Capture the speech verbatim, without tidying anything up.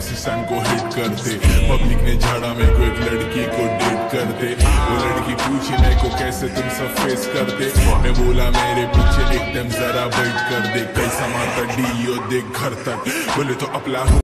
पाकिस्तान को हिट करते। पब्लिक ने झाड़ा मेरे को एक लड़की को डेट करते। वो लड़की पूछी मेरे को कैसे तुम सब फेस करते। मैं बोला मेरे पीछे एकदम जरा वेट कर दे, कैसा मारता डीओ देख घर तक। बोले तो अपला